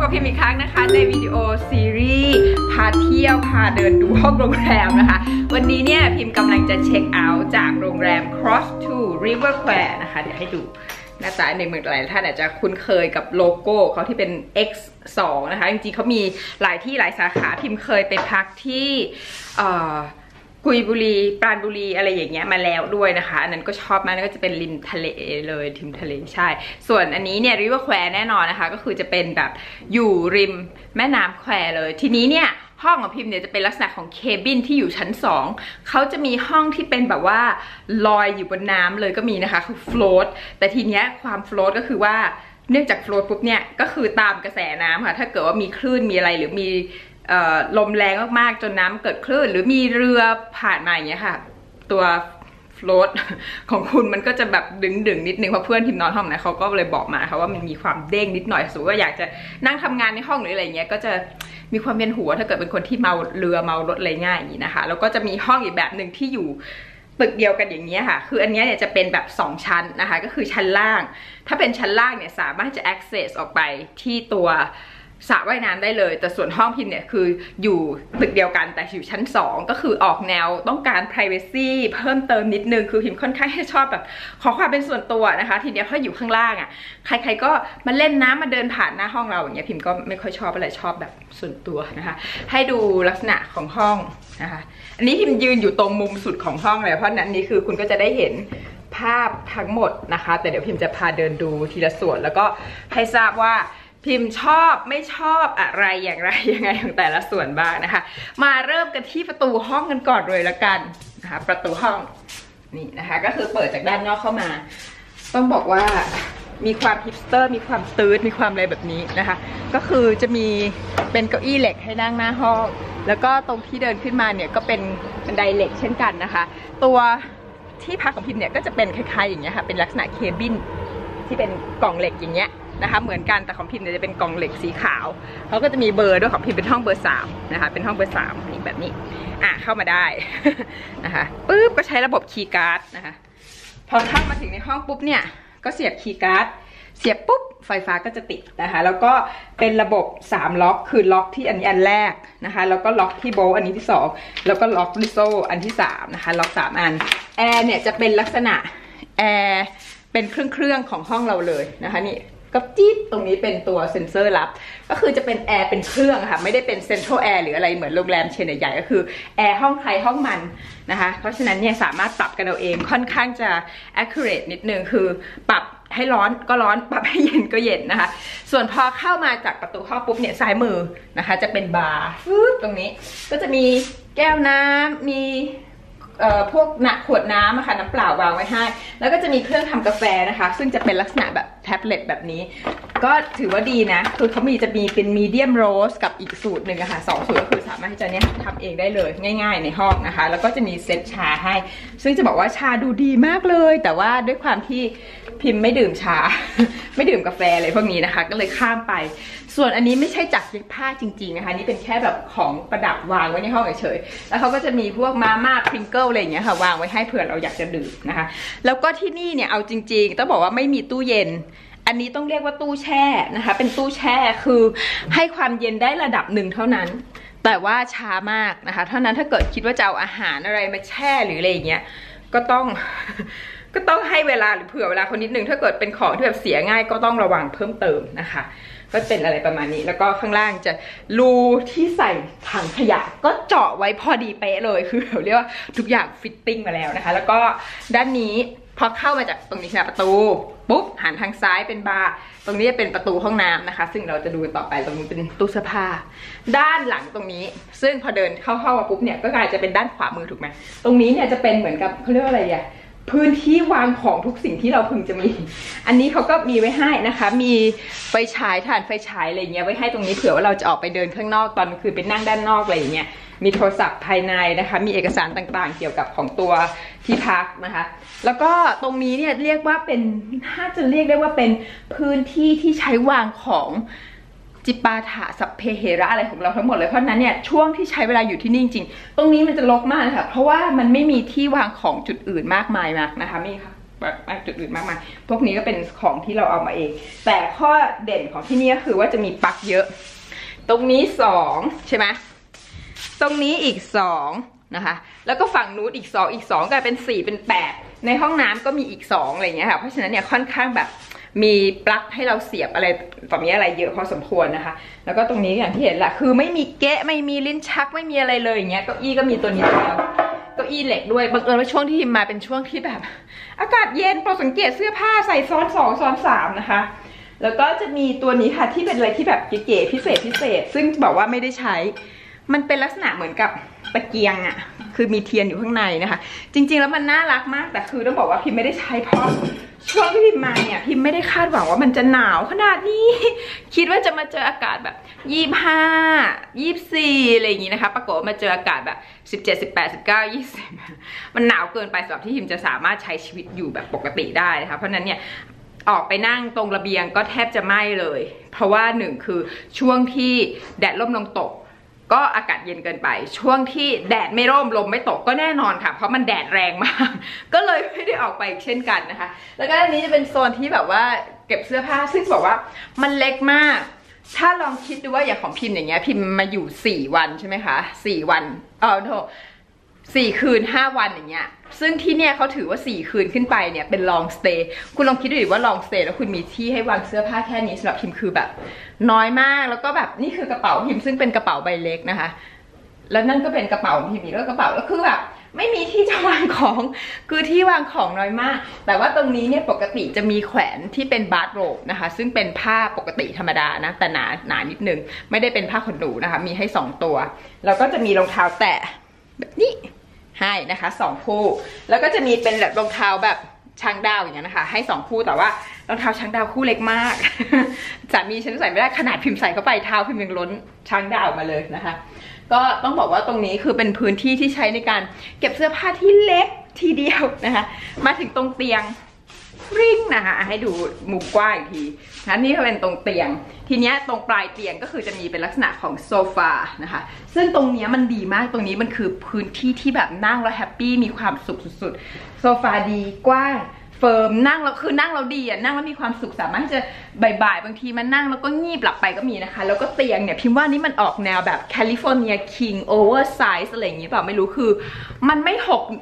บพิมพ์อีกครั้งนะคะในวิดีโอซีรีส์พาเที่ยวพาเดินดูห้องโรงแรมนะคะวันนี้เนี่ยพิมพ์กำลังจะเช็คเอาท์จากโรงแรม Cross to River Square นะคะเดี๋ยวให้ดูหน้าตาในเมืองหลายท่านอาจจะคุ้นเคยกับโลโก้เขาที่เป็น X2 นะคะจริงๆเขามีหลายที่หลายสาขาพิมพ์เคยไปพักที่กุยบุรีปราณบุรีอะไรอย่างเงี้ยมาแล้วด้วยนะคะอันนั้นก็ชอบมากก็จะเป็นริมทะเลเลยริมทะเลใช่ส่วนอันนี้เนี่ยริเวอร์แควร์แน่นอนนะคะก็คือจะเป็นแบบอยู่ริมแม่น้ำแควร์เลยทีนี้เนี่ยห้องของพิมพ์เนี่ยจะเป็นลักษณะของเคบินที่อยู่ชั้น2เขาจะมีห้องที่เป็นแบบว่าลอยอยู่บนน้ำเลยก็มีนะคะคือโฟลตแต่ทีเนี้ยความโฟลตก็คือว่าเนื่องจากโฟลตปุ๊บเนี่ยก็คือตามกระแสน้ำค่ะถ้าเกิดว่ามีคลื่นมีอะไรหรือมีลมแรงมากๆจนน้ำเกิดคลื่นหรือมีเรือผ่านมาอย่างเงี้ยค่ะตัวโฟลตของคุณมันก็จะแบบดึงนิดนึงเพราะเพื่อนทีมนอนห้องนะเขาก็เลยบอกมาค่ะว่ามันมีความเด้งนิดหน่อยสมมติว่าอยากจะนั่งทำงานในห้องหรืออะไรเงี้ยก็จะมีความเวียนหัวถ้าเกิดเป็นคนที่เมาเรือเมารถอะไรง่ายอย่างนี้นะคะแล้วก็จะมีห้องอีกแบบหนึ่งที่อยู่ตึกเดียวกันอย่างนี้ค่ะคืออันนี้เนี่ยจะเป็นแบบ2ชั้นนะคะก็คือชั้นล่างถ้าเป็นชั้นล่างเนี่ยสามารถจะ access ออกไปที่ตัวสระว่ายน้ำได้เลยแต่ส่วนห้องพิมพ์เนี่ยคืออยู่ตึกเดียวกันแต่อยู่ชั้น2ก็คือออกแนวต้องการ privacy เพิ่มเติมนิดนึงคือพิมพ์ค่อนข้างชอบแบบขอความเป็นส่วนตัวนะคะทีเนี้ยพออยู่ข้างล่างอ่ะใครๆก็มาเล่นน้ำมาเดินผ่านหน้าห้องเราอย่างเงี้ยพิมพ์ก็ไม่ค่อยชอบอะไรชอบแบบส่วนตัวนะคะให้ดูลักษณะของห้องนะคะอันนี้พิมพ์ยืนอยู่ตรงมุมสุดของห้องเลยเพราะนั้นนี้คือคุณก็จะได้เห็นภาพทั้งหมดนะคะแต่เดี๋ยวพิมพ์จะพาเดินดูทีละส่วนแล้วก็ให้ทราบว่าพิมพ์ชอบไม่ชอบอะไรอย่างไรยังไงของแต่ละส่วนบ้างนะคะมาเริ่มกันที่ประตูห้องกันก่อนเลยละกันนะคะประตูห้องนี่นะคะก็คือเปิดจากด้านนอกเข้ามาต้องบอกว่ามีความฮิปสเตอร์มีความตื๊ดมีความอะไรแบบนี้นะคะก็คือจะมีเป็นเก้าอี้เหล็กให้นั่งหน้าห้องแล้วก็ตรงที่เดินขึ้นมาเนี่ยก็เป็นบันไดเหล็กเช่นกันนะคะตัวที่พักของพิมเนี่ยก็จะเป็นคล้ายๆอย่างเงี้ยค่ะเป็นลักษณะเคบินที่เป็นกล่องเหล็กอย่างเงี้ยนะคะเหมือนกันแต่ของพิมเนี่ยจะเป็นกล่องเหล็กสีขาวเขาก็จะมีเบอร์ด้วยของพิมเป็นห้องเบอร์3นะคะเป็นห้องเบอร์3นี่แบบนี้เข้ามาได้ นะคะปุ๊บก็ใช้ระบบคีย์การ์ดนะคะพอเข้ามาถึงในห้องปุ๊บเนี่ยก็เสียบคีย์การ์ดเสียบปุ๊บไฟฟ้าก็จะติดนะคะแล้วก็เป็นระบบ3ล็อกคือล็อกที่อันนี้อันแรกนะคะแล้วก็ล็อกที่โบว์อันนี้ที่2แล้วก็ล็อกด้วยโซ่อันที่3นะคะล็อก3อันแอร์เนี่ยจะเป็นลักษณะแอร์เป็นเครื่องของห้องเราเลยนะคะนี่ก็จี๊ดตรงนี้เป็นตัวเซ็นเซอร์รับก็คือจะเป็นแอร์เป็นเครื่องค่ะไม่ได้เป็นเซ็นทรัลแอร์หรืออะไรเหมือนโรงแรมเชนใหญ่ๆก็คือแอร์ห้องใครห้องมันนะคะเพราะฉะนั้นเนี่ยสามารถปรับกันเอาเองค่อนข้างจะ accurate นิดนึงคือปรับให้ร้อนก็ร้อนปรับให้เย็นก็เย็นนะคะส่วนพอเข้ามาจากประตูห้องปุ๊บเนี่ยซ้ายมือนะคะจะเป็นบาร์ตรงนี้ก็จะมีแก้วน้ำมีพวกขวดน้ำค่ะน้ำเปล่าวางไว้ให้แล้วก็จะมีเครื่องทำกาแฟนะคะซึ่งจะเป็นลักษณะแบบแท็บเล็ตแบบนี้ก็ถือว่าดีนะคือเขาจะมีเป็นมีเดียมโรสกับอีกสูตรหนึ่งอะค่ะ2 สูตรก็คือสามารถที่จะเนี่ยทำเองได้เลยง่ายๆในห้องนะคะแล้วก็จะมีเซตชาให้ซึ่งจะบอกว่าชาดูดีมากเลยแต่ว่าด้วยความที่พิมพ์ไม่ดื่มชา ไม่ดื่มกาแฟอะไรพวกนี้นะคะก็เลยข้ามไปส่วนอันนี้ไม่ใช่จากเย็บผ้าจริงๆนะคะนี่เป็นแค่แบบของประดับวางไว้ในห้องเฉยๆแล้วเขาก็จะมีพวกมาม่าพริงเกิลอะไรอย่างเงี้ยค่ะวางไว้ให้เผื่อเราอยากจะดื่มนะคะแล้วก็ที่นี่เนี่ยเอาจริงๆต้องบอกว่าไม่มีตู้เย็นอันนี้ต้องเรียกว่าตู้แช่นะคะเป็นตู้แช่คือให้ความเย็นได้ระดับหนึ่งเท่านั้นแต่ว่าช้ามากนะคะเท่านั้นถ้าเกิดคิดว่าจะเอาอาหารอะไรมาแช่หรืออะไรอย่างเงี้ยก็ต้องให้เวลาหรือเผื่อเวลาคนนิดนึงถ้าเกิดเป็นของที่แบบเสียง่ายก็ต้องระวังเพิ่มเติมนะคะก็เป็นอะไรประมาณนี้แล้วก็ข้างล่างจะรูที่ใส่ถังขยะก็เจาะไว้พอดีเป๊ะเลยคือเรียกว่าทุกอย่างฟิตติ้งมาแล้วนะคะแล้วก็ด้านนี้พอเข้ามาจากตรงนี้ค่ะประตูปุ๊บหันทางซ้ายเป็นบาร์ตรงนี้จะเป็นประตูห้องน้ำนะคะซึ่งเราจะดูต่อไปตรงนี้เป็นตู้เสื้อผ้าด้านหลังตรงนี้ซึ่งพอเดินเข้ามาปุ๊บเนี่ยก็กลายจะเป็นด้านขวามือถูกไหมตรงนี้เนี่ยจะเป็นเหมือนกับเขาเรียกว่าอะไรอ่ะพื้นที่วางของทุกสิ่งที่เราพึงจะมีอันนี้เขาก็มีไว้ให้นะคะมีไฟฉายถ่านไฟฉายอะไรเงี้ยไว้ให้ตรงนี้เผื่อว่าเราจะออกไปเดินข้างนอกตอนคือไปนั่งด้านนอกอะไรอย่างเงี้ยมีโทรศัพท์ภายในนะคะมีเอกสารต่างๆเกี่ยวกับของตัวที่พักนะคะแล้วก็ตรงนี้เนี่ยเรียกว่าเป็นถ้าจะเรียกได้ว่าเป็นพื้นที่ที่ใช้วางของจิปาถะสัพเพเหระอะไรของเราทั้งหมดเลยเพราะนั้นเนี่ยช่วงที่ใช้เวลาอยู่ที่นี่จริงๆตรงนี้มันจะรกมากค่ะเพราะว่ามันไม่มีที่วางของจุดอื่นมากมายมากนะคะมีค่ะจุดอื่นมากมายพวกนี้ก็เป็นของที่เราเอามาเองแต่ข้อเด่นของที่นี่ก็คือว่าจะมีปลั๊กเยอะตรงนี้2ใช่ไหมตรงนี้อีก2นะคะแล้วก็ฝั่งนู้นอีก2กลายเป็น4เป็น8ในห้องน้ำก็มีอีก2อะไรอย่างเงี้ยค่ะเพราะฉะนั้นเนี่ยค่อนข้างแบบมีปลั๊กให้เราเสียบอะไรต่อมีอะไรเยอะพอสมควรนะคะแล้วก็ตรงนี้อย่างที่เห็นแหละคือไม่มีแกะไม่มีลิ้นชักไม่มีอะไรเลยอย่างเงี้ยเก้าอี้ก็มีตัวนี้แล้วเก้าอี้เหล็กด้วยบังเอิญว่าช่วงที่พิมมาเป็นช่วงที่แบบอากาศเย็นพอสังเกตเสื้อผ้าใส่ซ้อน2ซ้อน3นะคะแล้วก็จะมีตัวนี้ค่ะที่เป็นอะไรที่แบบเก๋ๆพิเศษซึ่งบอกว่าไม่ได้ใช้มันเป็นลักษณะเหมือนกับตะเกียงอ่ะคือมีเทียนอยู่ข้างในนะคะจริงๆแล้วมันน่ารักมากแต่คือต้องบอกว่าพิมไม่ได้ใช้เพราะช่วงที่พิมมาเนี่ยพิมไม่ได้คาดหวังว่ามันจะหนาวขนาดนี้คิดว่าจะมาเจออากาศแบบ25 24อะไรอย่างงี้นะคะปรากฏมาเจออากาศแบบ17 18 19 20มันหนาวเกินไปสำหรับที่พิมจะสามารถใช้ชีวิตอยู่แบบปกติได้นะคะเพราะนั้นเนี่ยออกไปนั่งตรงระเบียงก็แทบจะไม่เลยเพราะว่า1คือช่วงที่แดดร่มลมตกก็อากาศเย็นเกินไปช่วงที่แดดไม่ร่มลมไม่ตกก็แน่นอนค่ะเพราะมันแดดแรงมากก็เลยไม่ได้ออกไปเช่นกันนะคะแล้วก็อันนี้จะเป็นโซนที่แบบว่าเก็บเสื้อผ้าซึ่งบอกว่ามันเล็กมากถ้าลองคิดดูว่าอย่างของพิมพ์อย่างเงี้ยพิมพ์มาอยู่4วันใช่ไหมคะ4วัน4 คืน 5 วันอย่างเงี้ยซึ่งที่เนี่ยเขาถือว่า4 คืนขึ้นไปเนี่ยเป็น long stay คุณลองคิดดูดิว่า long stay แล้วคุณมีที่ให้วางเสื้อผ้าแค่นี้สำหรับพิมคือแบบน้อยมากแล้วก็แบบนี่คือกระเป๋าพิมซึ่งเป็นกระเป๋าใบเล็กนะคะแล้วนั่นก็เป็นกระเป๋าพิมแล้วกระเป๋าแล้วคือแบบไม่มีที่จะวางของคือที่วางของน้อยมากแต่ว่าตรงนี้เนี่ยปกติจะมีแขวนที่เป็นบาร์โรบนะคะซึ่งเป็นผ้าปกติธรรมดานะแต่หนานิดนึงไม่ได้เป็นผ้าขนหนูนะคะมีให้2ตัวแล้วก็จะมีรองเท้าแตะแบบนี้ให้นะคะ2 คู่แล้วก็จะมีเป็นแบบรองเท้าแบบช้างดาวอย่างเงี้ยนะคะให้2 คู่แต่ว่ารองเท้าช้างดาวคู่เล็กมากสามีฉันใส่ไม่ได้ขนาดพิมพ์ใส่เข้าไปเท้าพิมพ์ยังล้นช้างดาวมาเลยนะคะก็ต้องบอกว่าตรงนี้คือเป็นพื้นที่ที่ใช้ในการเก็บเสื้อผ้าที่เล็กทีเดียวนะคะมาถึงตรงเตียงริ้งนะคะให้ดูมุมกว้างอีกทีนะนี่ก็เป็นตรงเตียงทีเนี้ยตรงปลายเตียงก็คือจะมีเป็นลักษณะของโซฟานะคะซึ่งตรงเนี้ยมันดีมากตรงนี้มันคือพื้นที่ที่แบบนั่งแล้วแฮปปี้มีความสุขสุดๆโซฟาดีกว้างเฟิร์มนั่งแล้วคือนั่งแล้วดีอ่ะนั่งแล้วมีความสุขสามารถที่จะบ่ายๆบางทีมันนั่งแล้วก็งีบหลับไปก็มีนะคะแล้วก็เตียงเนี่ยพิมพ์ว่านี่มันออกแนวแบบแคลิฟอร์เนียคิงโอเวอร์ไซส์อะไรอย่างงี้เปล่าไม่รู้คือมันไม่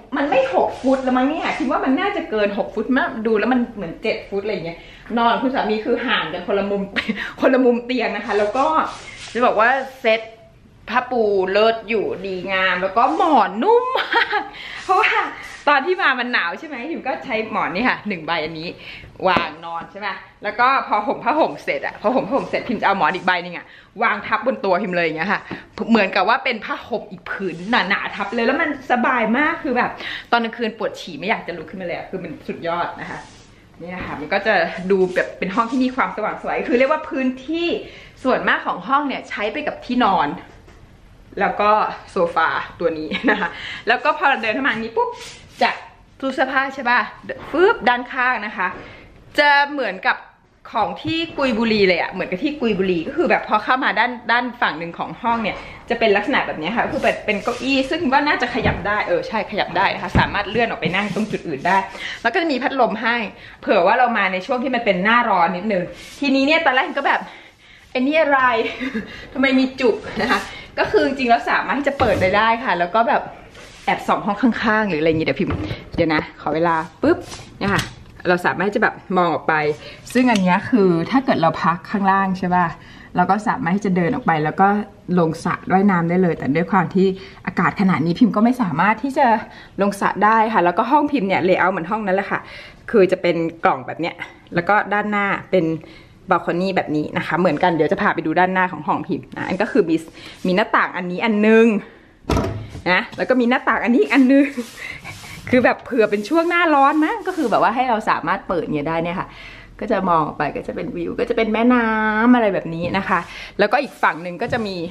6 ฟุตแล้วมั้งเนี่ยพิมพ์ว่ามันน่าจะเกิน6 ฟุตมากดูแล้วมันเหมือน7 ฟุตอะไรอย่างเงี้ยนอนคุณสามีคือห่างกันคนละมุมเตียงนะคะแล้วก็จะบอกว่าเซ็ตผ้าปูเลิศอยู่ดีงามแล้วก็หมอนนุ่มมากเพราะว่าตอนที่มามันหนาวใช่ไหมพิมก็ใช้หมอนนี่ค่ะ1 ใบอันนี้วางนอนใช่ไหมแล้วก็พอห่มผ้าห่มเสร็จพอห่มผ้าห่มเสร็จพิมจะเอาหมอนอีกใบนึงวางทับบนตัวพิมเลยอย่างเงี้ยค่ะเหมือนกับว่าเป็นผ้าห่มอีกผืนหนาๆทับเลยแล้วมันสบายมากคือแบบตอนกลางคืนปวดฉี่ไม่อยากจะลุกขึ้นมาเลยคือมันสุดยอดนะคะนี่นะคะมันก็จะดูแบบเป็นห้องที่มีความสว่างไสวคือเรียกว่าพื้นที่ส่วนมากของห้องเนี่ยใช้ไปกับที่นอนแล้วก็โซฟาตัวนี้นะคะแล้วก็พอเดินเข้ามานี้ปุ๊บจากตู้เสื้อผ้าใช่ป่ะฟึบด้านข้างนะคะจะเหมือนกับของที่กุยบุรีเลยอะเหมือนกับที่กุยบุรีก็คือแบบพอเข้ามาด้านฝั่งหนึ่งของห้องเนี่ยจะเป็นลักษณะแบบนี้ค่ะคือเป็นเก้าอี้ซึ่งว่าน่าจะขยับได้ใช่ขยับได้นะคะสามารถเลื่อนออกไปนั่งตรงจุดอื่นได้แล้วก็จะมีพัดลมให้เผื่อว่าเรามาในช่วงที่มันเป็นหน้าร้อนนิดนึงทีนี้เนี่ยตอนแรกก็แบบไอ้นี่อะไร ทำไมมีจุกนะคะก็คือจริงๆแล้วสามารถที่จะเปิดได้ค่ะแล้วก็แบบแอบส่องห้องข้างๆหรืออะไรอย่างเงี้ยเดี๋ยวนะขอเวลาปุ๊บเนี่ยค่ะเราสามารถจะแบบมองออกไปซึ่งอันนี้คือถ้าเกิดเราพักข้างล่างใช่ป่ะเราก็สามารถที่จะเดินออกไปแล้วก็ลงสระว่ายน้ำได้เลยแต่ด้วยความที่อากาศขนาดนี้พิมก็ไม่สามารถที่จะลงสระได้ค่ะแล้วก็ห้องพิมเนี่ยเลเยอร์เหมือนห้องนั้นแหละค่ะคือจะเป็นกล่องแบบเนี้ยแล้วก็ด้านหน้าเป็นบาลคอนี่แบบนี้นะคะเหมือนกันเดี๋ยวจะพาไปดูด้านหน้าของห้องพิมนะอันก็คือมีหน้าต่างอันนี้อันนึงนะแล้วก็มีหน้าต่างอันนี้อันนึงคือแบบเผื่อเป็นช่วงหน้าร้อนนะก็คือแบบว่าให้เราสามารถเปิดเงี้ยได้เนี่ยค่ะก็จะมองออกไปก็จะเป็นวิวก็จะเป็นแม่น้ำอะไรแบบนี้นะคะแล้วก็อีกฝั่งหนึ่งก็จะมี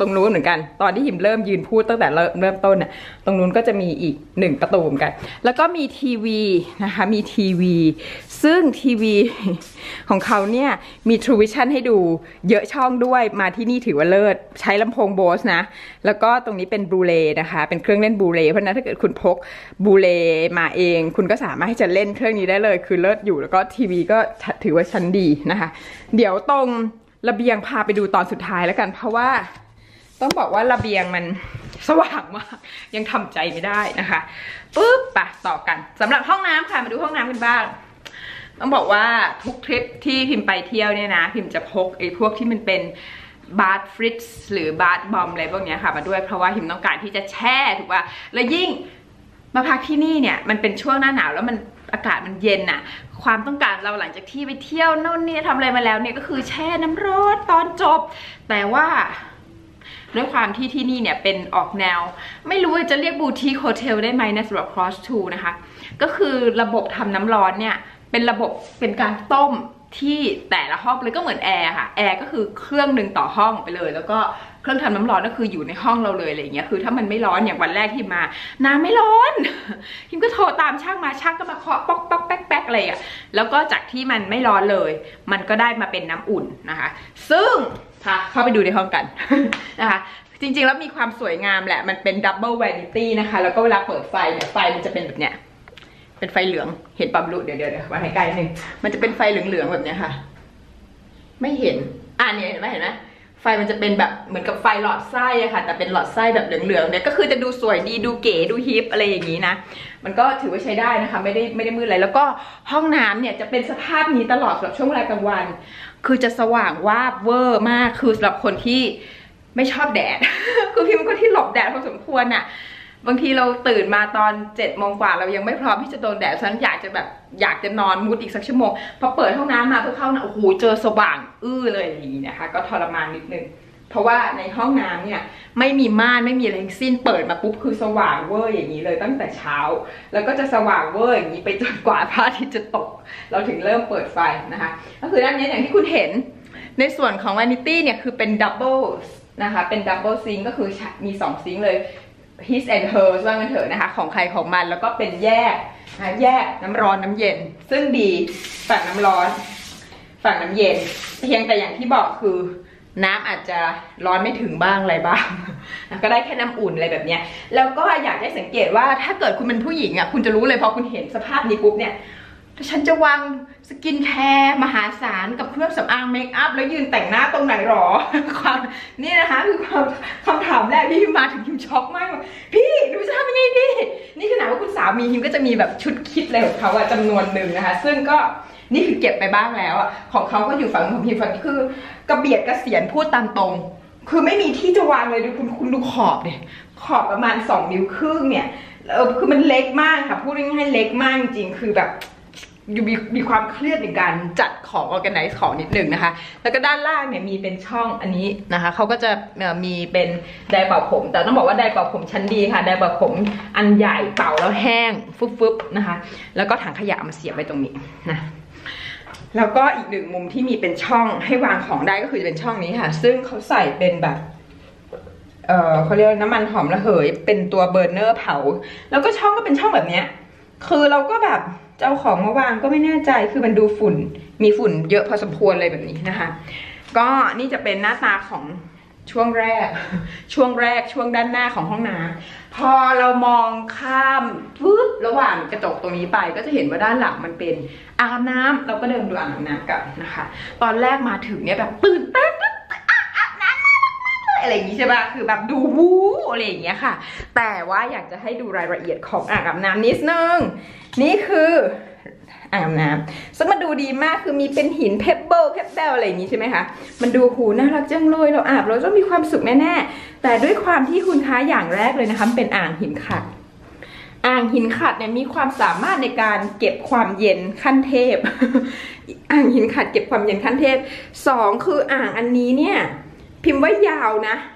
ตรงนู้นเหมือนกันตอนที่หิมเริ่มยืนพูดตั้งแต่เริ่มต้นน่ะตรงนู้นก็จะมีอีก1ประตูเหมือนกันแล้วก็มีทีวีนะคะมีทีวีซึ่งทีวีของเขาเนี่ยมี True Vision ให้ดูเยอะช่องด้วยมาที่นี่ถือว่าเลิศใช้ลำโพง Bose นะแล้วก็ตรงนี้เป็นบลูเรย์นะคะเป็นเครื่องเล่นบลูเรย์เพราะนั้นถ้าเกิดคุณพกบลูเรย์มาเองคุณก็สามารถที่จะเล่นเครื่องนี้ได้เลยคือเลิศอยู่แล้วก็ทีวีก็ถือว่าชั้นดีนะคะเดี๋ยวตรงระเบียงพาไปดูตอนสุดท้ายแล้วกันเพราะว่าต้องบอกว่าระเบียงมันสว่างมากยังทำใจไม่ได้นะคะปุ๊บไปต่อกันสำหรับห้องน้ำค่ะมาดูห้องน้ำกันบ้างต้องบอกว่าทุกทริปที่พิมไปเที่ยวเนี่ยนะพิมจะพกไอ้พวกที่มันเป็นบาร์ฟริตซ์หรือบาร์บอมอะไรพวกนี้ค่ะมาด้วยเพราะว่าพิมต้องการที่จะแช่ถูกป่ะและยิ่งมาพักที่นี่เนี่ยมันเป็นช่วงหน้าหนาวแล้วมันอากาศมันเย็นอะความต้องการเราหลังจากที่ไปเที่ยวโน่นนี่ทำอะไรมาแล้วเนี่ยก็คือแช่น้ำร้อนตอนจบแต่ว่าด้วยความที่ที่นี่เนี่ยเป็นออกแนวไม่รู้จะเรียกบูติคโฮเทลได้ไหมนะสำหรับ Cross 2 นะคะก็คือระบบทำน้ำร้อนเนี่ยเป็นระบบเป็นการต้มที่แต่ละห้องเลยก็เหมือนแอร์ค่ะแอร์ก็คือเครื่องหนึ่งต่อห้องไปเลยแล้วก็เครื่องทำน้ำร้อนก็คืออยู่ในห้องเราเลยอะไรอย่างเงี้ยคือถ้ามันไม่ร้อนอย่างวันแรกที่มาน้ำไม่ร้อนพิมก็โทรตามช่างมาช่างก็มาเคาะป๊อกป๊อกแป๊กแป๊กอะไรอ่ะแล้วก็จากที่มันไม่ร้อนเลยมันก็ได้มาเป็นน้ำอุ่นนะคะซึ่งพาเข้าไปดูในห้องกันนะคะจริงๆแล้วมีความสวยงามแหละมันเป็นดับเบิลแวนิตี้นะคะแล้วก็เวลาเปิดไฟเนี่ยไฟมันจะเป็นแบบเนี้ยเป็นไฟเหลืองเห็นปั๊มลุเดี๋ยวมาให้ใกล้หนึ่งมันจะเป็นไฟเหลืองๆแบบเนี้ยค่ะไม่เห็นเนี่ยเห็นไหมไฟมันจะเป็นแบบเหมือนกับไฟหลอดไส้อะค่ะแต่เป็นหลอดไส้แบบเหลืองๆเนี่ยก็คือจะดูสวยดีดูเก๋ดูฮิปอะไรอย่างนี้นะมันก็ถือว่าใช้ได้นะคะไม่ได้มืดอะไรแล้วก็ห้องน้ำเนี่ยจะเป็นสภาพนี้ตลอดสำหรับช่วงเวลากลางวันคือจะสว่างวาบเวอร์มากคือสำหรับคนที่ไม่ชอบแดด คือพิมพ์ก็ที่หลบแดดพอสมควรน่ะบางทีเราตื่นมาตอน7 โมงกว่าเรายังไม่พร้อมที่จะโดนแดดฉะนั้นอยากจะนอนมุดอีกสักชั่วโมงพอเปิดห้องน้ำมาเพื่อเข้านะโอ้โหเจอสว่างเลยอย่างนี้นะคะก็ทรมานนิดนึงเพราะว่าในห้องน้ำเนี่ยไม่มีม่านไม่มีอะไรทั้งสิ้นเปิดมาปุ๊บคือสว่างเวอร์อย่างนี้เลยตั้งแต่เช้าแล้วก็จะสว่างเวอร์อย่างนี้ไปจนกว่าพระอาทิตย์จะตกเราถึงเริ่มเปิดไฟนะคะก็คือด้านนี้อย่างที่คุณเห็นในส่วนของ Vanity เนี่ยคือเป็นดับเบิลนะคะเป็นดับเบิลซิงค์ก็คือมี2ซิงค์เลย his and hers ว่างั้นเถอะนะคะของใครของมันแล้วก็เป็นแยกน้ำร้อนน้ำเย็นซึ่งดีฝั่งน้ำร้อนฝั่งน้ำเย็นเพียงแต่อย่างที่บอกคือน้ำอาจจะร้อนไม่ถึงบ้างอะไรบ้างก็ได้แค่น้ำอุ่นอะไรแบบนี้แล้วก็อยากให้สังเกตว่าถ้าเกิดคุณเป็นผู้หญิงอ่ะคุณจะรู้เลยพอคุณเห็นสภาพนี้ปุ๊บเนี่ยฉันจะวางสกินแคร์มหาศาลกับเครื่องสำอางเมคอัพแล้วยืนแต่งหน้าตรงไหนหรอความนี่นะคะคือคำถามแรกที่มาถึงพิมช็อกมากพี่ดูจะทำยังไงดีนี่ขนาดว่าคุณสามีพิมก็จะมีแบบชุดคิดอะไรของเขาอะจำนวนหนึ่งนะคะซึ่งก็นี่คือเก็บไปบ้างแล้วอะของเขาก็อยู่ฝั่งของพิมฝั่งนี้คือกระเบียดกระเสียนพูดตามตรงคือไม่มีที่จะวางเลยดูคุณดูขอบเนี่ยขอบประมาณ2 นิ้วครึ่งเนี่ยคือมันเล็กมากค่ะพูดง่ายๆเล็กมากจริงคือแบบมีความเครียดในการจัดของ organize ของนิดหนึ่งนะคะแล้วก็ด้านล่างเนี่ยมีเป็นช่องอันนี้นะคะเขาก็จะมีเป็นไดร์เป่าผมแต่ต้องบอกว่าไดร์เป่าผมชั้นดีค่ะไดร์เป่าผมอันใหญ่เป่าแล้วแห้งฟึบๆนะคะแล้วก็ถังขยะมาเสียบไว้ตรงนี้นะแล้วก็อีก1 มุมที่มีเป็นช่องให้วางของได้ก็คือจะเป็นช่องนี้ค่ะซึ่งเขาใส่เป็นแบบเขาเรียกน้ำมันหอมระเหยเป็นตัวเบอร์เนอร์เผาแล้วก็ช่องก็เป็นช่องแบบเนี้ยคือเราก็แบบจะเอาของมาวางก็ไม่แน่ใจคือมันดูฝุ่นมีฝุ่นเยอะพอสมควรเลยแบบนี้นะคะก็นี่จะเป็นหน้าตาของช่วงแรกช่วงด้านหน้าของห้องน้ำพอเรามองข้ามปุ๊บระหว่างกระจกตรงนี้ไปก็จะเห็นว่าด้านหลังมันเป็นอ่างอาบน้ำเราก็เดินดูอ่างอาบน้ำกันนะคะตอนแรกมาถึงเนี่ยแบบตื่นเต้นอาบน้ำอะไรอย่างนี้ใช่ป่ะคือแบบดูวู้อะไรอย่างเงี้ยค่ะแต่ว่าอยากจะให้ดูรายละเอียดของอ่างอาบน้ำนิดนึงนี่คืออ่างอาบน้ำซึ่งมันดูดีมากคือมีเป็นหินเพบเบิลอะไรอย่างนี้ใช่ไหมคะมันดูหูน่ารักจังเลยเราอาบเราต้องมีความสุขแน่ๆแต่ด้วยความที่คุณค้าอย่างแรกเลยนะคะเป็นอ่างหินขัดอ่างหินขัดเนี่ยมีความสามารถในการเก็บความเย็นขั้นเทพ อ่างหินขัดเก็บความเย็นขั้นเทพ2คืออ่างอันนี้เนี่ยพิมพ์ว่ายาวนะ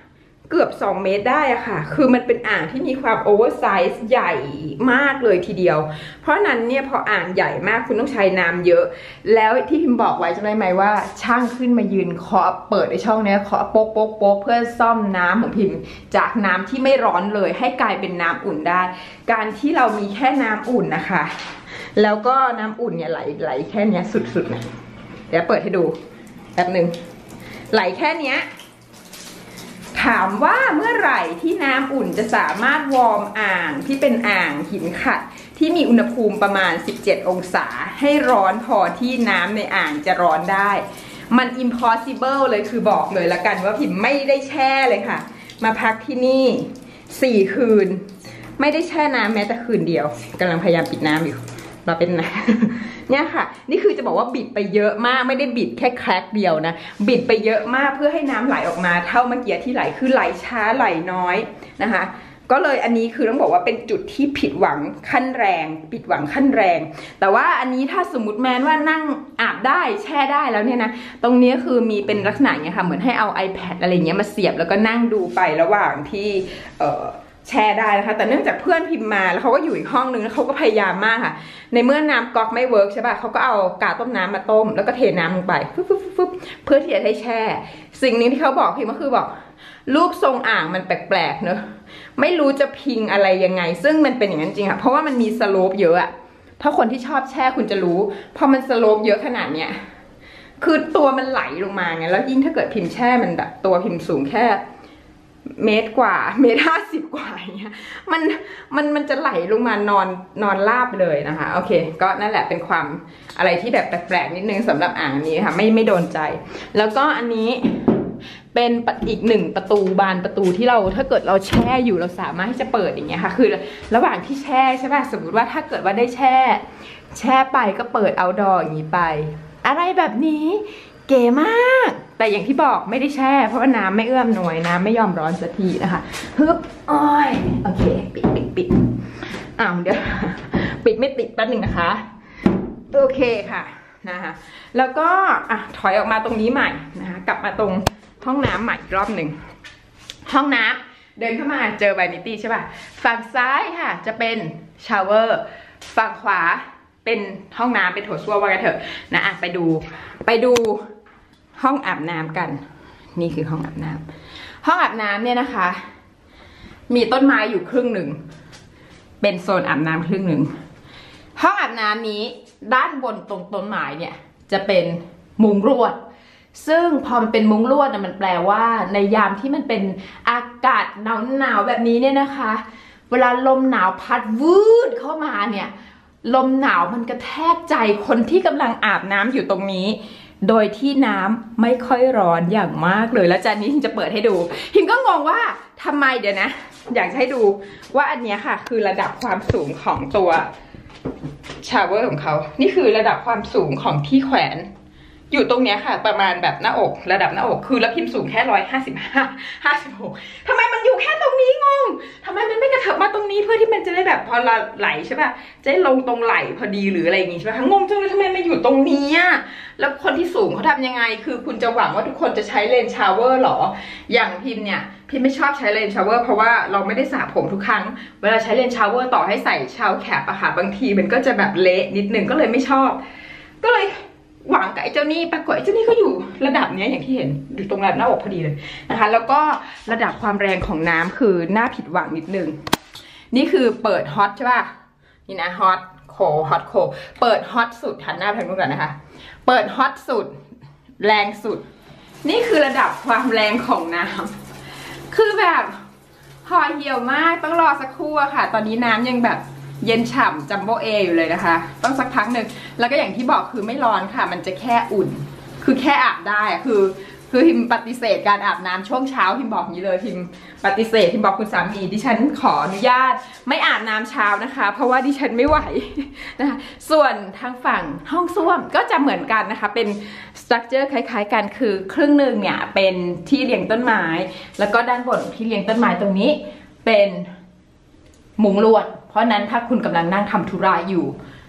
เกือบ2 เมตรได้อะค่ะคือมันเป็นอ่างที่มีความโอเวอร์ไซส์ใหญ่มากเลยทีเดียวเพราะนั้นเนี่ยพออ่างใหญ่มากคุณต้องใช้น้ำเยอะแล้วที่พิมบอกไว้จำได้ไหมว่าช่างขึ้นมายืนเคาะเปิดในช่องนี้เคาะโป๊กโป๊กโป๊กเพื่อซ่อมน้ำของพิมจากน้ำที่ไม่ร้อนเลยให้กลายเป็นน้ำอุ่นได้การที่เรามีแค่น้ำอุ่นนะคะแล้วก็น้ำอุ่นเนี่ยไหลแค่นี้สุดๆนะเดี๋ยวเปิดให้ดูแป๊บนึงไหลแค่นี้ถามว่าเมื่อไหร่ที่น้ำอุ่นจะสามารถวอร์มอ่างที่เป็นอ่างหินขัดที่มีอุณหภูมิประมาณ17 องศาให้ร้อนพอที่น้ำในอ่างจะร้อนได้มัน impossible เลยคือบอกเลยละกันว่าพิมไม่ได้แช่เลยค่ะมาพักที่นี่4 คืนไม่ได้แช่น้ำแม้แต่คืนเดียวกำลังพยายามปิดน้ำอยู่เราเป็นนะเนี่ยค่ะนี่คือจะบอกว่าบิดไปเยอะมากไม่ได้บิดแค่แคร็กเดียวนะบิดไปเยอะมากเพื่อให้น้ำไหลออกมาเท่าเมื่อกี้ที่ไหลคือไหลช้าไหลน้อยนะคะก็เลยอันนี้คือต้องบอกว่าเป็นจุดที่ผิดหวังขั้นแรงผิดหวังขั้นแรงแต่ว่าอันนี้ถ้าสมมติแม้ว่านั่งอาบได้แช่ได้แล้วเนี่ยนะตรงนี้คือมีเป็นลักษณะอย่างเงี้ยค่ะเหมือนให้เอา iPad อะไรเงี้ยมาเสียบแล้วก็นั่งดูไประหว่างที่แชร์ได้นะคะแต่เนื่องจากเพื่อนพิมพ์มาแล้วเขาก็อยู่อีกห้องนึงแล้วเขาก็พยายามมากค่ะในเมื่อน้ำก๊อกไม่เวิร์กใช่ป่ะเขาก็เอากาต้มน้ำมาต้มแล้วก็เทน้ำลงไปฟึ๊บเพื่อที่จะให้แช่สิ่งนึงที่เขาบอกพิมก็คือบอกรูปทรงอ่างมันแปลกๆเนอะไม่รู้จะพิงอะไรยังไงซึ่งมันเป็นอย่างนั้นจริงค่ะเพราะว่ามันมีสโลปเยอะอะถ้าคนที่ชอบแช่คุณจะรู้พอมันสโลปเยอะขนาดเนี้ยคือตัวมันไหลลงมาไงแล้วยิ่งถ้าเกิดพิมแช่มันแบบตัวพิมสูงแค่1 เมตรกว่า1.50 เมตรกว่าอย่างเงี้ยมันจะไหลลงมานอนราบเลยนะคะโอเคก็นั่นแหละเป็นความอะไรที่แบบแปลกๆนิดนึงสำหรับอ่างนี้ค่ะไม่โดนใจแล้วก็อันนี้เป็นอีก1 ประตูบานประตูที่เราถ้าเกิดเราแช่อยู่เราสามารถที่จะเปิดอย่างเงี้ยค่ะคือระหว่างที่แช่ใช่ป่ะสมมติว่าถ้าเกิดว่าได้แช่ไปก็เปิดเอาท์ดอร์อย่างนี้ไปอะไรแบบนี้เก๋มากแต่อย่างที่บอกไม่ได้แช่เพราะว่าน้ำไม่เอื้อมหน่วยน้ำไม่ยอมร้อนสักทีนะคะฮึบอ้อยโอเคปิดเดี๋ยวปิดไม่ติดแป๊บนึงนะคะโอเคค่ะนะคะแล้วก็ถอยออกมาตรงนี้ใหม่นะคะกลับมาตรงห้องน้ำใหม่อีกรอบหนึ่งห้องน้ำเดินเข้ามาเจอไวนิตี้ใช่ป่ะฝั่งซ้ายค่ะจะเป็นชาวเวอร์ฝั่งขวาเป็นห้องน้ำเป็นโถส้วมว่ากันเถอะนะไปดูห้องอาบน้ำกันนี่คือห้องอาบน้ำห้องอาบน้ำเนี่ยนะคะมีต้นไม้อยู่ครึ่งหนึ่งเป็นโซนอาบน้ำครึ่งหนึ่งห้องอาบน้ำนี้ด้านบนตรงต้นไม้เนี่ยจะเป็นมุ้งลวดซึ่งพอมันเป็นมุ้งลวดมันแปลว่าในยามที่มันเป็นอากาศหนาวแบบนี้เนี่ยนะคะเวลาลมหนาวพัดวืดเข้ามาเนี่ยลมหนาวมันกระแทกใจคนที่กำลังอาบน้ำอยู่ตรงนี้โดยที่น้ำไม่ค่อยร้อนอย่างมากเลยแล้วจานนี้หิมจะเปิดให้ดูหิมก็งงว่าทำไมเดี๋ยวนะอยากให้ดูว่าอันนี้ค่ะคือระดับความสูงของตัวชาวเวอร์ของเขานี่คือระดับความสูงของที่แขวนอยู่ตรงเนี้ยค่ะประมาณแบบหน้าอกระดับหน้าอกคือแล้วพิมพ์สูงแค่155 56ทำไมมันอยู่แค่ตรงนี้งงทำไมมันไม่กระเถิบมาตรงนี้เพื่อที่มันจะได้แบบพอไหลใช่ป่ะจะได้ลงตรงไหลพอดีหรืออะไรอย่างงี้ใช่ป่ะงงจังเลยทำไมมันอยู่ตรงนี้แล้วคนที่สูงเขาทำยังไงคือคุณจะหวังว่าทุกคนจะใช้เลนชาวเวอร์หรออย่างพิมเนี่ยพิมไม่ชอบใช้เลนชาวเวอร์เพราะว่าเราไม่ได้สระผมทุกครั้งเวลาใช้เลนชาวเวอร์ต่อให้ใส่ชาวแคปอะค่ะบางทีมันก็จะแบบเละนิดนึงก็เลยไม่ชอบก็เลยหวังกับไอ้เจ้านี่ปรากฏไอ้เจ้านี่ก็อยู่ระดับนี้อย่างที่เห็นอยู่ตรงระดับหน้าอกพอดีเลยนะคะแล้วก็ระดับความแรงของน้ำคือน่าผิดหวังนิดนึงนี่คือเปิดฮอตใช่ป่ะนี่นะฮอตโคฮอตโคเปิดฮอตสุดหันหน้าไปทางนู้นก่อนนะคะเปิดฮอตสุดแรงสุดนี่คือระดับความแรงของน้ำคือแบบห่อเหี่ยวมากต้องรอสักครู่ค่ะตอนนี้น้ำยังแบบเย็นฉ่ำจัมโบ้เออยู่เลยนะคะต้องสักพักหนึ่งแล้วก็อย่างที่บอกคือไม่ร้อนค่ะมันจะแค่อุ่นคือแค่อาบได้คือพิมปฏิเสธการอาบน้ำช่วงเช้าพิมบอกอย่างนี้เลยพิมปฏิเสธพิมบอกคุณสามีดิฉันขออนุญาตไม่อาบน้ำเช้านะคะเพราะว่าดิฉันไม่ไหวนะคะส่วนทางฝั่งห้องส้วมก็จะเหมือนกันนะคะเป็นสตรัคเจอร์คล้ายๆกันคือครึ่งหนึ่งเนี่ยเป็นที่เลี้ยงต้นไม้แล้วก็ด้านบนที่เลี้ยงต้นไม้ตรงนี้เป็นมุ้งลวดเพราะนั้นถ้าคุณกำลังนั่งทำธุระอยู่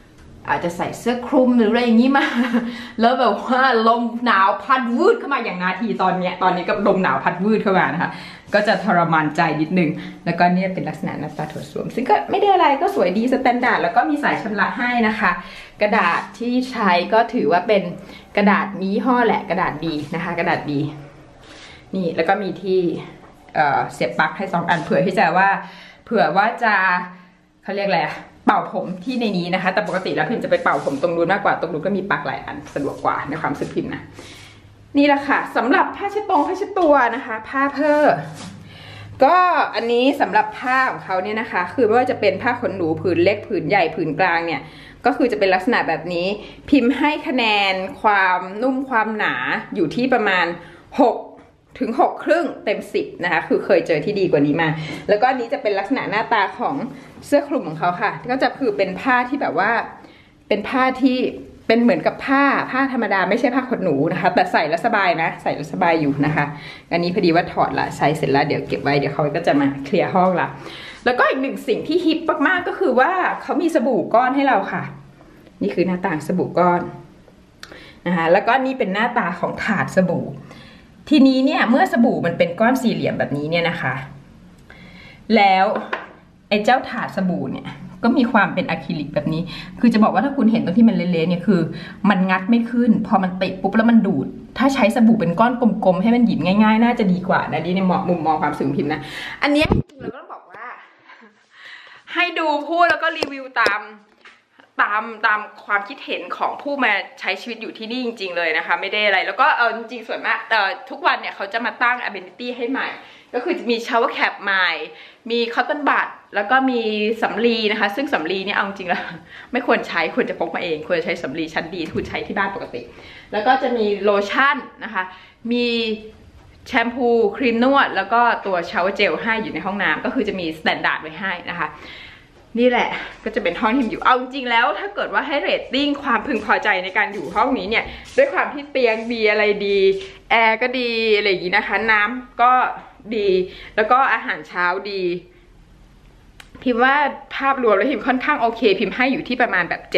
อาจจะใส่เสื้อคลุมหรืออะไรอย่างนี้มา แล้วแบบว่าลมหนาวพัดวืดเข้ามาอย่างนาทีตอนนี้ก็ลมหนาวพัดวืดเข้ามานะคะก็จะทรมานใจนิดนึงแล้วก็เนี่ยเป็นลักษณะหน้าตาถั่วส้วมซึ่งก็ไม่ได้อะไรก็สวยดีสแตนดาร์ดแล้วก็มีสายชำระให้นะคะกระดาษที่ใช้ก็ถือว่าเป็นกระดาษมียี่ห้อแหละกระดาษดีนะคะกระดาษดีนี่แล้วก็มีที่เสียบปลั๊กให้2 อันเผื่อว่าจะเขาเรียกอะไรเป่าผมที่ในนี้นะคะแต่ปกติแล้วพิมจะไปเป่าผมตรงนู้นมากกว่าตรงนู้นก็มีปลั๊กหลายอันสะดวกกว่าในความรู้สึกพิมนะนี่แหละค่ะสำหรับผ้าเช็ดตัวนะคะผ้าเพ้อก็อันนี้สำหรับผ้าของเขาเนี่ยนะคะคือไม่ว่าจะเป็นผ้าขนหนูผืนเล็กผืนใหญ่ผืนกลางเนี่ยก็คือจะเป็นลักษณะแบบนี้พิมพ์ให้คะแนนความนุ่มความหนาอยู่ที่ประมาณ6 ถึง 6 ครึ่งเต็ม 10นะคะคือเคยเจอที่ดีกว่านี้มาแล้วก็อันนี้จะเป็นลักษณะหน้าตาของเสื้อคลุมของเขาค่ะก็จะคือเป็นผ้าที่แบบว่าเป็นผ้าที่เป็นเหมือนกับผ้าธรรมดาไม่ใช่ผ้าขนหนูนะคะแต่ใส่แล้วสบายนะใส่แล้วสบายอยู่นะคะอันนี้พอดีว่าถอดละใช้เสร็จแล้วเดี๋ยวเก็บไว้เดี๋ยวเขาก็จะมาเคลียร์ห้องละแล้วก็อีกหนึ่งสิ่งที่ฮิปมากๆก็คือว่าเขามีสบู่ก้อนให้เราค่ะนี่คือหน้าตาสบู่ก้อนนะคะแล้วก็นี่เป็นหน้าตาของถาดสบู่ทีนี้เนี่ยเมื่อสบู่มันเป็นก้อนสี่เหลี่ยมแบบนี้เนี่ยนะคะแล้วไอ้เจ้าถาดสบู่เนี่ยก็มีความเป็นอะคริลิกแบบนี้คือจะบอกว่าถ้าคุณเห็นตรงที่มันเละๆเนี่ยคือมันงัดไม่ขึ้นพอมันติดปุ๊บแล้วมันดูดถ้าใช้สบู่เป็นก้อนกลมๆให้มันหยิบง่ายๆน่าจะดีกว่านะนี่ในมุมมองความสึงพิมพ์นะอันนี้เราก็ต้องบอกว่าให้ดูพูดแล้วก็รีวิวตามความคิดเห็นของผู้มาใช้ชีวิตอยู่ที่นี่จริงๆเลยนะคะไม่ได้อะไรแล้วก็จริงๆส่วนมากทุกวันเนี่ยเขาจะมาตั้ง amenity ให้ใหม่ก็คือมี shower cap ใหม่มี cotton bud แล้วก็มีสำลีนะคะซึ่งสำลีเนี่ยเอาจริงแล้วไม่ควรใช้ควรจะพกมาเองควรจะใช้สำลีชั้นดีคุณใช้ที่บ้านปกติแล้วก็จะมีโลชั่นนะคะมีแชมพูครีมนวดแล้วก็ตัว shower gel ให้อยู่ในห้องน้ำก็คือจะมี standard ไว้ให้นะคะนี่แหละก็จะเป็นห้องที่อยู่เอาจริงๆแล้วถ้าเกิดว่าให้เรตติ้งความพึงพอใจในการอยู่ห้องนี้เนี่ยด้วยความที่เตียงดีอะไรดีแอร์ก็ดีอะไรอย่างนี้นะคะน้ำก็ดีแล้วก็อาหารเช้าดีพิมพ์ว่าภาพรวมแล้วพิมพ์ค่อนข้างโอเคพิมพ์ให้อยู่ที่ประมาณแบบ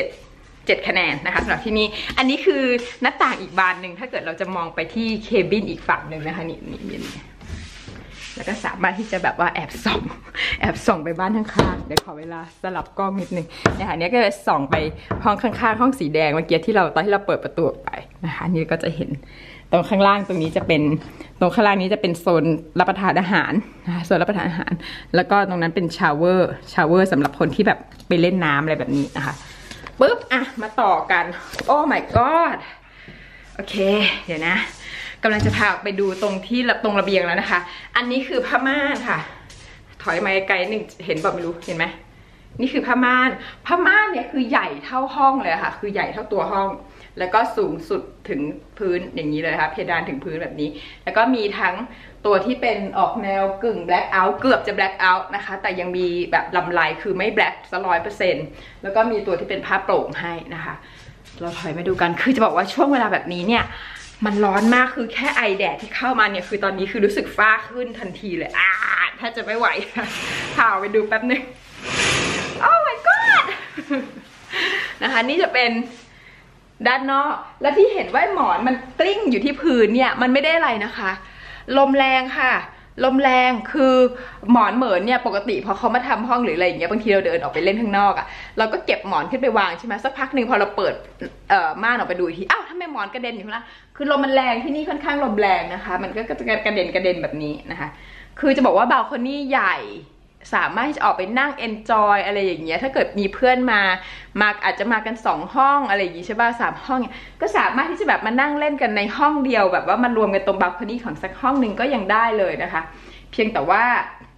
7 คะแนนนะคะสำหรับที่นี่อันนี้คือหน้าต่างอีกบานหนึ่งถ้าเกิดเราจะมองไปที่เคบินอีกฝั่งหนึ่งนะคะนี่แล้วก็สามารถที่จะแบบว่าแอบส่องไปบ้านข้างๆเดี๋ยวขอเวลาสลับกล้องนิดนึงนะคะนี้ก็จะส่องไปห้องข้างๆห้องสีแดงเมื่อกี้ตอนที่เราเปิดประตูออกไปนะคะนี่ก็จะเห็นตรงข้างล่างตรงนี้จะเป็นตรงข้างล่างนี้จะเป็นโซนรับประทานอาหารนะคะโซนรับประทานอาหารแล้วก็ตรงนั้นเป็นชาวเวอร์สำหรับคนที่แบบไปเล่นน้ำอะไรแบบนี้นะคะปุ๊บอ่ะมาต่อกันโอ้ my god โอเคเดี๋ยวนะกำลังจะพาไปดูตรงระเบียงแล้วนะคะอันนี้คือผ้าม่านค่ะถอยมาไกลหนึ่งเห็นแบบไม่รู้เห็นไหมนี่คือผ้าม่านเนี่ยคือใหญ่เท่าห้องเลยค่ะคือใหญ่เท่าตัวห้องแล้วก็สูงสุดถึงพื้นอย่างนี้เลยค่ะเพดานถึงพื้นแบบนี้แล้วก็มีทั้งตัวที่เป็นออกแนวกึ่ง black out เกือบจะ black out นะคะแต่ยังมีแบบลำลายคือไม่ black ซะ100%แล้วก็มีตัวที่เป็นผ้าโปร่งให้นะคะเราถอยมาดูกันคือจะบอกว่าช่วงเวลาแบบนี้เนี่ยมันร้อนมากคือแค่ไอแดดที่เข้ามาเนี่ยคือตอนนี้คือรู้สึกฟ้าขึ้นทันทีเลยถ้าจะไม่ไหวพาไปดูแป๊บนึงโอ้ my god นะคะนี่จะเป็นด้านนอกและที่เห็นว่าหมอนมันกลิ้งอยู่ที่พื้นเนี่ยมันไม่ได้อะไรนะคะลมแรงค่ะลมแรงคือหมอนเหมือนเนี่ยปกติพอเขามาทำห้องหรืออะไรอย่างเงี้ยบางทีเราเดินออกไปเล่นข้างนอกอ่ะเราก็เก็บหมอนขึ้นไปวางใช่ไหมสักพักหนึ่งพอเราเปิดม่านออกไปดูทีอ้าวทำไมหมอนกระเด็นอยู่ล่ะคือลมมันแรงที่นี่ค่อนข้างลมแรงนะคะมันก็จะกระเด็นแบบนี้นะคะคือจะบอกว่าบาลคอนี่ใหญ่สามารถจะออกไปนั่งเอนจอยอะไรอย่างเงี้ยถ้าเกิดมีเพื่อนมาอาจจะมากัน2 ห้องอะไรอย่างงี้ใช่ป่ะ3 ห้องก็สามารถที่จะแบบมานั่งเล่นกันในห้องเดียวแบบว่ามารวมกันตรงบาลคอนี่ของสักห้องหนึ่งก็ยังได้เลยนะคะเพียงแต่ว่า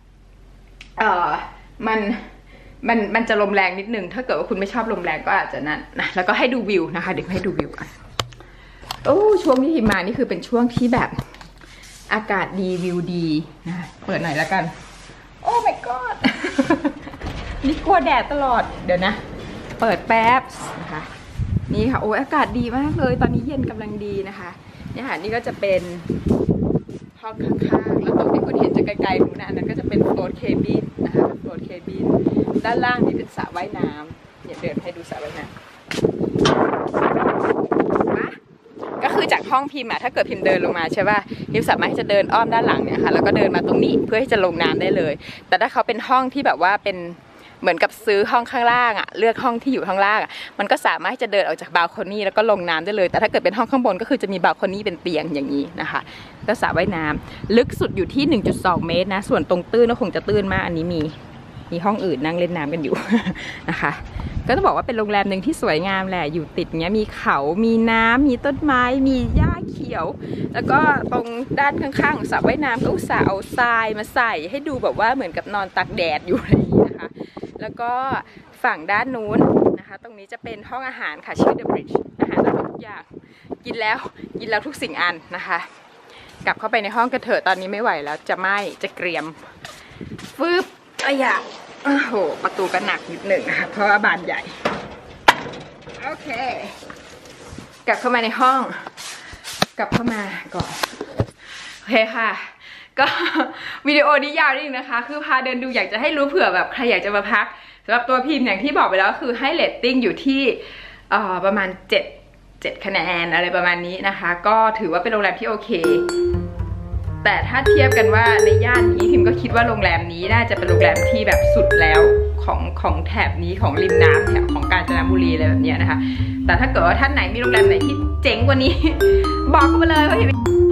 มันจะลมแรงนิดนึงถ้าเกิดว่าคุณไม่ชอบลมแรงก็อาจจะนั่นนะแล้วก็ให้ดูวิวนะคะเดี๋ยวให้ดูวิวกันโอ้ช่วงที่พิมมานี่คือเป็นช่วงที่แบบอากาศดีวิวดีนะเปิดหน่อยแล้วกันโอ้ my god นี่กลัวแดดตลอดเดี๋ยวนะเปิดแป๊บนะคะนี่ค่ะโอ้อากาศดีมากเลยตอนนี้เย็นกำลังดีนะคะนี่ค่ะนี่ก็จะเป็นห้องข้างๆแล้วตรงที่คุณเห็นจะไกลๆนู้นนะอันนั้นก็จะเป็นโฟลว์เคบินนะคะโฟลว์เคบินด้านล่างนี่เป็นสระว่ายน้ำเดี๋ยวเดินให้ดูสระว่ายน้ก็คือจากห้องพิมพ์อะถ้าเกิดพิมพ์เดินลงมาใช่ป่ะพิมสามารถที่จะเดินอ้อมด้านหลังเนี่ยค่ะแล้วก็เดินมาตรงนี้เพื่อที่จะลงน้ำได้เลยแต่ถ้าเขาเป็นห้องที่แบบว่าเป็นเหมือนกับซื้อห้องข้างล่างอะเลือกห้องที่อยู่ข้างล่างอะมันก็สามารถที่จะเดินออกจากบาลโคนี่แล้วก็ลงน้ำได้เลยแต่ถ้าเกิดเป็นห้องข้างบนก็คือจะมีบาลโคนี่เป็นเตียงอย่างนี้นะคะก็สระว่ายน้ำลึกสุดอยู่ที่ 1.2 เมตรนะส่วนตรงตื้นก็คงจะตื้นมากอันนี้มีห้องอื่นนั่งเล่นน้ำกันอยู่ นะคะก็ต้องบอกว่าเป็นโรงแรมหนึ่งที่สวยงามแหละอยู่ติดเงี้ยมีเขามีน้ำมีต้นไม้มีหญ้าเขียวแล้วก็ตรงด้านข้างๆของสระว่ายน้ำก็อุตส่าห์เอาทรายมาใส่ให้ดูแบบว่าเหมือนกับนอนตากแดดอยู่อะไรอย่างนี้นะคะแล้วก็ฝั่งด้านนู้นนะคะตรงนี้จะเป็นห้องอาหารค่ะชื่อ The Bridge อาหารทุกอย่างกินแล้วทุกสิ่งอันนะคะกลับเข้าไปในห้องกันเถอะตอนนี้ไม่ไหวแล้วจะเกรียมฟืบโอ้โหประตูก็หนักนิดหนึ่งนะคะเพราะว่าบานใหญ่โอเคกลับเข้ามาในห้องกลับเข้ามาก่อนโอเคค่ะก็วิดีโอนี้ยาวนิดนึงนะคะคือพาเดินดูอยากจะให้รู้เผื่อแบบใครอยากจะมาพักสำหรับตัวพิมพ์อย่างที่บอกไปแล้วคือให้เรตติ้งอยู่ที่ประมาณ7คะแนนอะไรประมาณนี้นะคะก็ถือว่าเป็นโรงแรมที่โอเคแต่ถ้าเทียบกันว่าในย่านนี้พิมก็คิดว่าโรงแรมนี้น่าจะเป็นโรงแรมที่แบบสุดแล้วของแถบนี้ของริมน้ำแถบของกาญจนบุรีอะไรแบบนี้นะคะแต่ถ้าเกิดว่าท่านไหนมีโรงแรมไหนที่เจ๋งกว่านี้บอกเข้ามาเลยว่าพิม